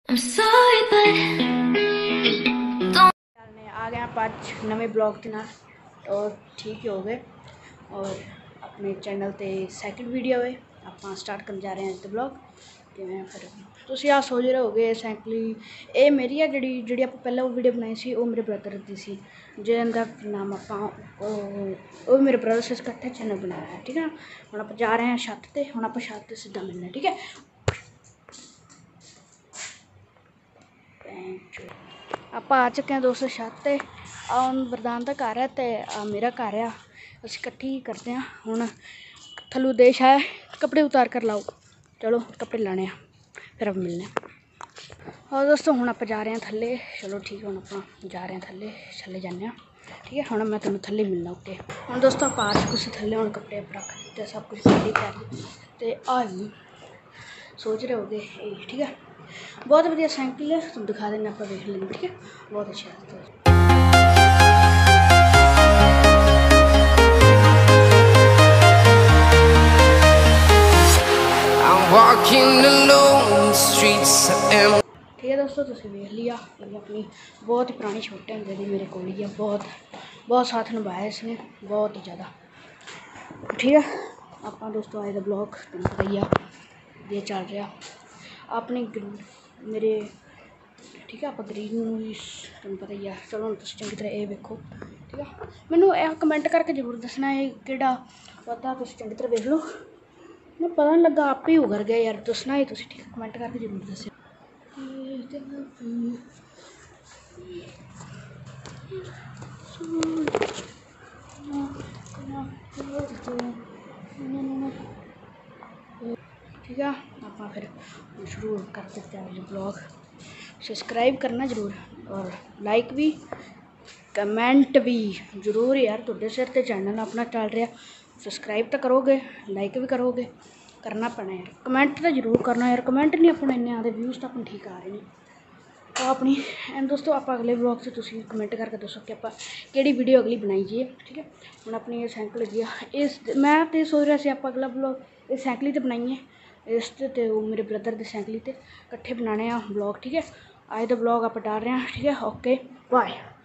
I'm sorry, but आ गए आप आज नवे ब्लॉग के नाल और ठीक ही हो गए और अपने चैनल ते सैकंड वीडियो है आप स्टार्ट कर जा रहे हैं तो ब्लॉग किवें फिर तुसीं आ सोच रहे होगे सैंकली ये मेरी है जी आप पहले वो वीडियो बनाई सी वो मेरे ब्रदर दी सी जिंदा नाम आप मेरे ब्रदर से इकट्ठे चैनल बनाया है ठीक है। हुण आप जा रहे हैं छत ते हुण आप छत ते सीधा मिलना ठीक है। आप आ चुके हैं दोस्तों छत ते वरदान का घर है तो मेरा घर है असीं इकट्ठी करते हैं। हुण थल्लों देश है कपड़े उतार कर लाओ चलो कपड़े लाने हैं फिर अब मिलने और दोस्तों हुण आप जा रहे हैं थल्ले चलो ठीक है। हुण आप जा रहे हैं थल्ले जाने ठीक है। हुण मैं तुहानूं थल्ले मिलना ओके। हुण दोस्तों आप आ चुके से थल्ले हुण कपड़े रख दिते सब कुछ रेडी कर ते आई सोच रहे होगे ठीक है। बहुत बढ़िया साइकिल है तुम दिखा देना आप देख लेंगे ठीक है। बहुत अच्छा है। ठीक है दोस्तों तुम देख लिया अपनी बहुत ही पुरानी छोटे होंगे दी मेरे को ही है बहुत साथ निभाया इसने बहुत ही ज़्यादा ठीक है। आप दोस्तों आए ब्लॉग तुम पता ही ये चल रहा अपनी मेरे ठीक है। आप गरीब तुम पता ही है चलो चंगी तरह ये वेखो ठीक है। मैनू कमेंट करके जरूर दसना है किहड़ा पता तुम चंगी तरह वेख लो मैं पता नहीं लगा आप ही उगर गया यार दसना है तुम ठीक है। कमेंट करके जरूर दस ठीक है। आप फिर शुरू कर देते हैं ब्लॉग सब्सक्राइब करना जरूर और लाइक भी कमेंट भी जरूर यार तुहाडे सिर ते चैनल अपना चल रहा सब्सक्राइब तो करोगे लाइक भी करोगे करना पैना यार कमेंट तो जरूर करना यार कमेंट नहीं अपने इन्ने आते व्यूज़ तो अपन ठीक आ रहे हैं तो अपनी एंड दोस्तों आप अगले ब्लॉग से तुम कमेंट करके दसो कि आप केड़ी वीडियो अगली बनाईए ठीक है। हम अपनी ये साइकिल लगी इस मैं तो सोच रहा से आप अगला ब्लॉग इस साइकिल तो बनाइए इस ते वो मेरे ब्रदर की साइकिल ते इकट्ठे बनाने ब्लॉग ठीक है। आज तो ब्लॉग आप डाल रहे हैं ठीक है। Okay bye.